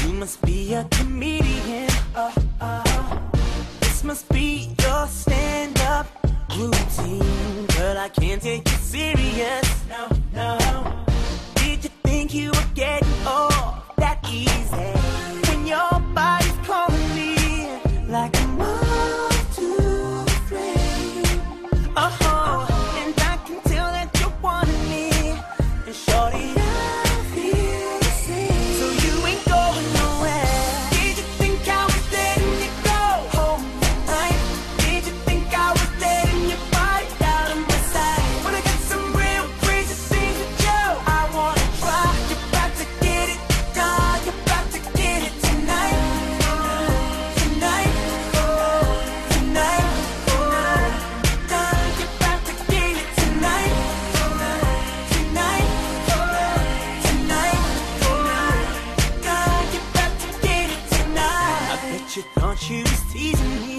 You must be a comedian. This must be your stand-up routine. Girl, I can't take you serious. No, no. Did you think you were getting off that easy? When your body's calling me like a moth to the flame. Oh, and I can tell that you wanted me. And shorty, I feel the same. So you ain't going nowhere. Did you think I was letting you go home tonight? Did you think I was letting you body out of my sight? When I got some real crazy things to do, I wanna try. You're about to get it done. You're about to get it tonight. Tonight, tonight, you're about to get it tonight. Tonight, tonight, you're about to get it tonight. I bet you thought you was teasing me.